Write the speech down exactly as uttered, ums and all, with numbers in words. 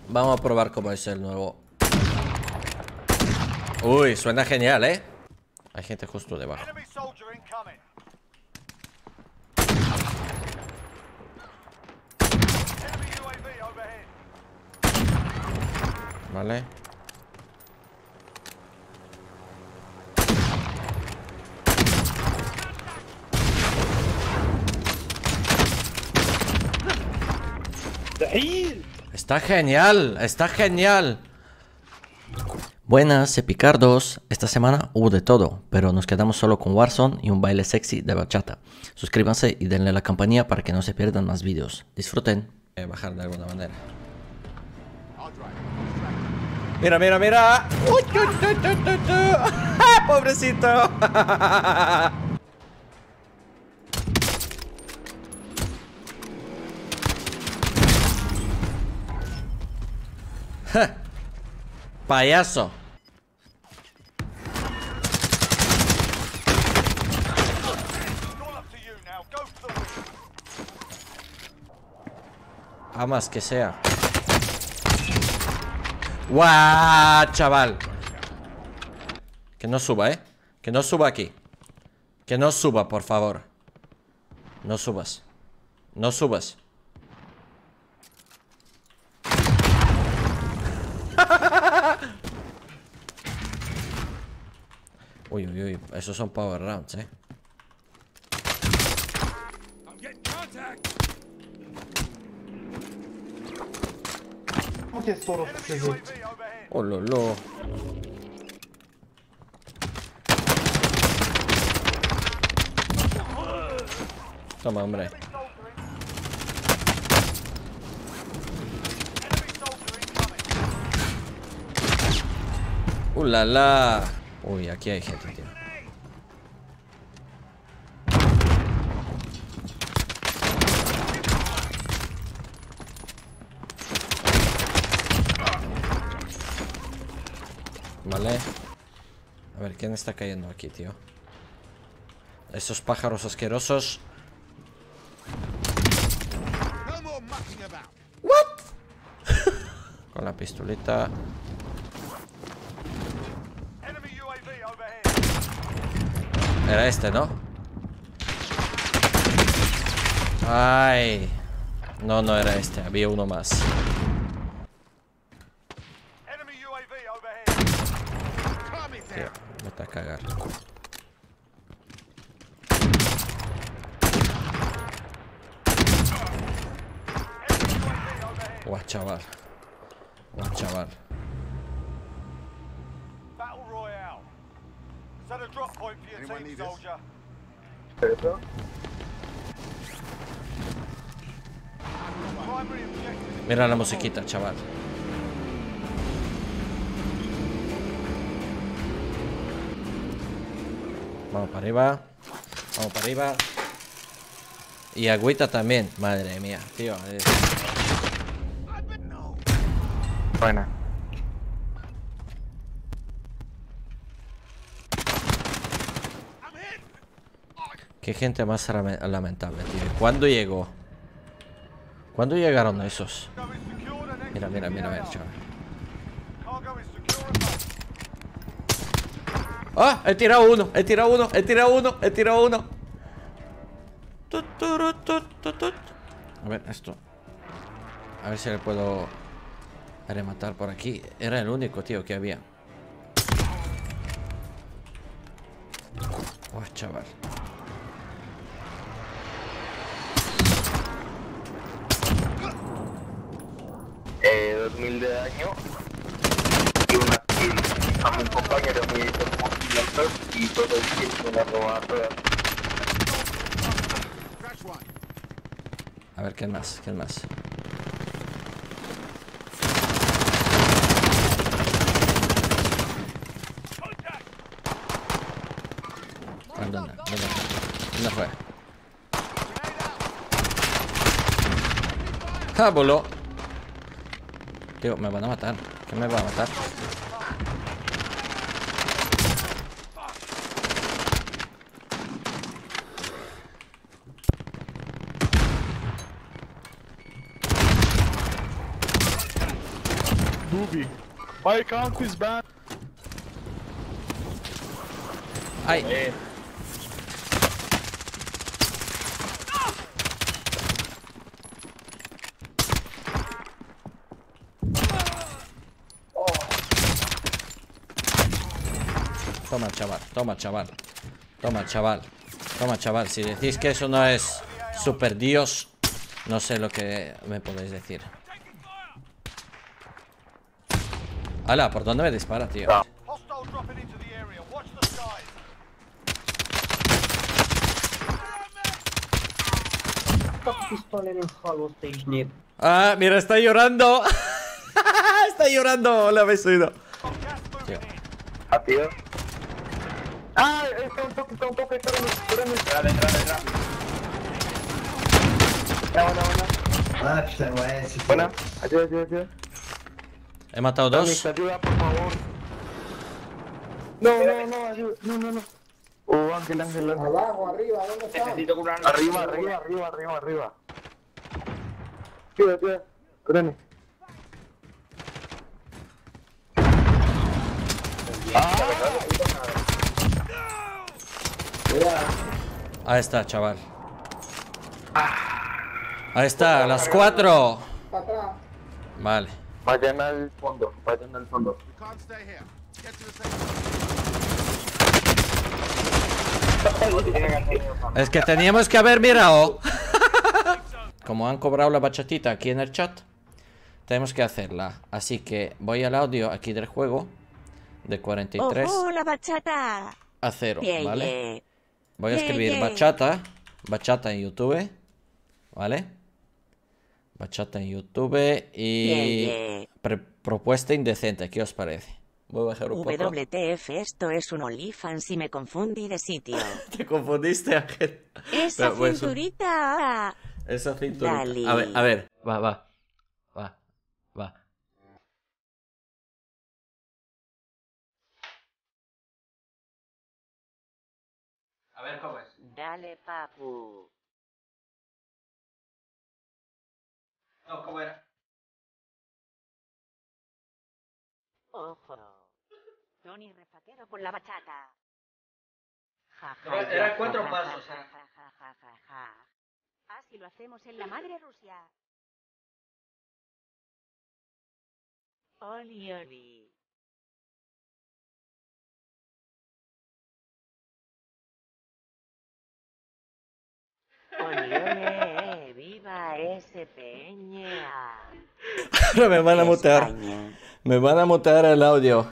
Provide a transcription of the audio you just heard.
Vamos a probar cómo es el nuevo. Uy, suena genial, ¿eh? Hay gente justo debajo. Vale. Está genial, está genial. Buenas, epicardos. Esta semana hubo de todo, pero nos quedamos solo con Warzone y un baile sexy de bachata. Suscríbanse y denle a la campanilla para que no se pierdan más vídeos. Disfruten. Voy a bajar de alguna manera. Mira, mira, mira. Uy, uy, uy, uy, uy, uy. Pobrecito. Payaso. A más que sea. ¡Guau, chaval! Que no suba, ¿eh? Que no suba aquí. Que no suba, por favor. No subas. No subas. Uy, uy, uy. Esos son power rounds, ¿eh? Oh, lo, lo. Toma, hombre. Uh, la, la. Uy, aquí hay gente, tío. Vale. A ver, ¿quién está cayendo aquí, tío? Esos pájaros asquerosos. ¿What? Con la pistolita. Era este, ¿no? Ay. No, no era este. Había uno más. Tío, vete a cagar. Guau, chaval. Guau, chaval. Mira la musiquita, chaval. Vamos para arriba. Vamos para arriba. Y agüita también. Madre mía, tío. Eh. Buena. Qué gente más lamentable, tío. ¿Cuándo llegó? ¿Cuándo llegaron esos? Mira, mira, mira, a ver, chaval. ¡Ah! He tirado uno, he tirado uno, he tirado uno, he tirado uno. A ver, esto. A ver si le puedo rematar por aquí. Era el único, tío, que había. Oh, chaval. Eh, dos mil de daño. Y una kill a un compañero mío y todo el tiempo me la roba toda. A ver, ¿quién más? ¿Quién más? ¿Dónde? ¿Dónde? ¿Dónde fue? ¡Ah, voló! Tío, me van a matar. ¿Quién me va a matar? booby. My account is banned. Ay. Eh, Toma, chaval, toma, chaval. Toma, chaval. Toma, chaval. Si decís que eso no es super dios, no sé lo que me podéis decir. Hala, ¿por dónde me dispara, tío? No. Hostile dropping into the area. Watch the skies. Ah, mira, está llorando. Está llorando, lo habéis oído. Gas moving in. a tío. ¡Ah! Está un toque, está un toque, está un toque. Grande, grande, grande. Buena, buena, buena. Ah putain, ouais, c'est Buena. Ayuda, ayuda, ayuda. He matado Alex, dos. ayuda, por favor. No, no, no, ayuda. No, no, no. Oh, Ángel, Ángel, Ángel. Abajo, arriba, ¿dónde está? Necesito curar. Arriba, arriba, arriba, arriba, arriba. Ayuda, ayuda. Curame. Ahí está, chaval. Ahí está, a las cuatro. Para atrás. Vale. Vayan al fondo, vayan al fondo. You can't stay here. Get to the safe. Es que teníamos que haber mirado. Como han cobrado la bachatita aquí en el chat, tenemos que hacerla. Así que voy al audio aquí del juego. De cuarenta y tres ¡Ojo, la bachata! a cero, Yeah, ¿vale? yeah. Voy a Yeah, escribir yeah. bachata. Bachata en YouTube. ¿Vale? Bachata en YouTube. Y Yeah, yeah. pre- propuesta indecente. ¿Qué os parece? Voy a bajar un poco. W T F, esto es un OnlyFans y me confundí de sitio. Te confundiste, Ángel. Esa Pero, pues, cinturita. Esa cinturita. Dale. A ver, a ver. Va, va. Va. Va. A ver cómo es. Dale, papu. No, ¿cómo era? Ojo. Tony refaquero con la bachata. Ja, ja, Era- eran ja, cuatro ja, pasos, ja, eh. ja, ja, ja, ja, ja. Así lo hacemos en la madre Rusia. Oli, oli. Oli, ole, viva ese peña. Ahora me van a mutear. España. Me van a mutear el audio.